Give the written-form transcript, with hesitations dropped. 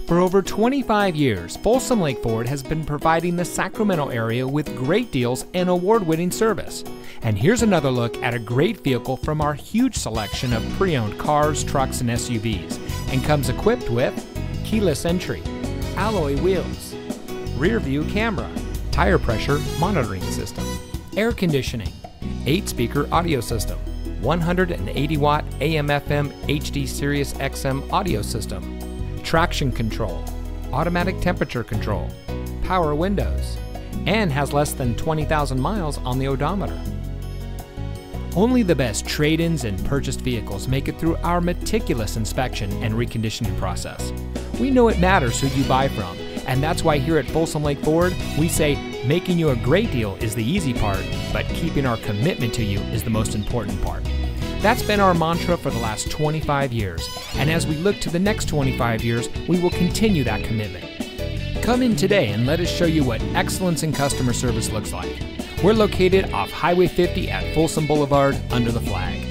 For over 25 years, Folsom Lake Ford has been providing the Sacramento area with great deals and award-winning service. And here's another look at a great vehicle from our huge selection of pre-owned cars, trucks, and SUVs, and comes equipped with keyless entry, alloy wheels, rear view camera, tire pressure monitoring system, air conditioning, 8-speaker audio system, 180-watt AM/FM HD Sirius XM audio system, traction control, automatic temperature control, power windows, and has less than 20,000 miles on the odometer. Only the best trade-ins and purchased vehicles make it through our meticulous inspection and reconditioning process. We know it matters who you buy from, and that's why here at Folsom Lake Ford, we say making you a great deal is the easy part, but keeping our commitment to you is the most important part. That's been our mantra for the last 25 years, and as we look to the next 25 years, we will continue that commitment. Come in today and let us show you what excellence in customer service looks like. We're located off Highway 50 at Folsom Boulevard under the flag.